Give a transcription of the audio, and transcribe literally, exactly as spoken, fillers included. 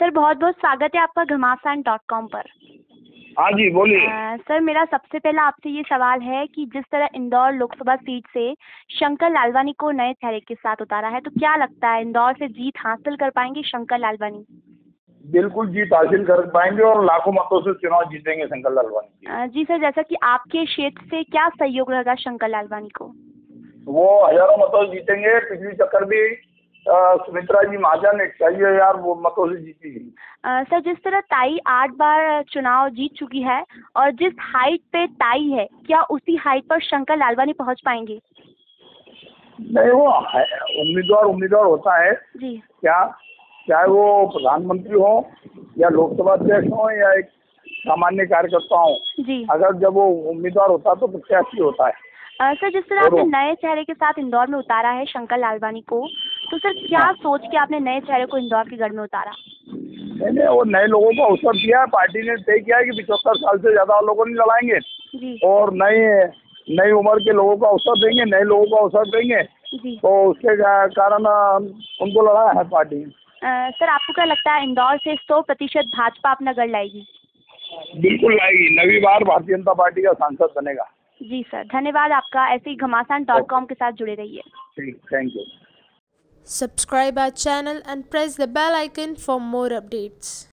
Sir बहुत बहुत स्वागत है आपका घमासान डॉट कॉम पर। हाँ जी बोलिए। सर मेरा सबसे पहला आपसे ये सवाल है कि जिस तरह इंदौर लोकसभा सीट से शंकर लालवानी को नए चेहरे के साथ उतारा है, तो क्या लगता है इंदौर से जीत हासिल कर पाएंगे शंकर लालवानी? बिल्कुल जीत हासिल कर पाएंगे और लाखों मतों से चुनाव जीतेंगे शंकर लालवानी जी सर, जैसा कि आपके क्षेत्र से क्या सहयोग रहेगा शंकर लालवानी को? वो हजारों मतों से जीतेंगे। पिछली चक्कर भी सुमित्रा जी महाजन इक्यासी हजार वो मतों से जीती थी। सर जिस तरह ताई आठ बार चुनाव जीत चुकी है और जिस हाइट पे ताई है, क्या उसी हाइट पर शंकर लालवानी पहुंच पाएंगे? नहीं, वो उम्मीदवार उम्मीदवार होता है जी। क्या, चाहे वो प्रधानमंत्री हो या लोकसभा अध्यक्ष हो या एक सामान्य कार्यकर्ता हो, जी, अगर जब वो उम्मीदवार होता है तो प्रत्याशी होता है। आ, सर जिस तरह आपने नए चेहरे के साथ इंदौर में उतारा है शंकर लालवानी को, तो सर क्या हाँ। सोच के आपने नए चेहरे को इंदौर के गढ़ में उतारा? नहीं नहीं, वो नए लोगों को अवसर दिया है। पार्टी ने तय किया है कि पिछहत्तर साल से ज्यादा लोगों नहीं लड़ाएंगे जी, और नए नई उम्र के लोगों को अवसर देंगे, नए लोगों को अवसर देंगे जी। तो उसके कारण उनको लड़ाया है पार्टी। आ, सर आपको क्या लगता है इंदौर से सौ प्रतिशत भाजपा अपना गढ़ लाएगी? बिल्कुल लाएगी। नवी बार भारतीय जनता पार्टी का सांसद बनेगा। जी सर, धन्यवाद आपका। ऐसे ही घमासान डॉट कॉम के साथ जुड़े रहिए। ठीक, thank you. Subscribe our channel and press the bell icon for more updates.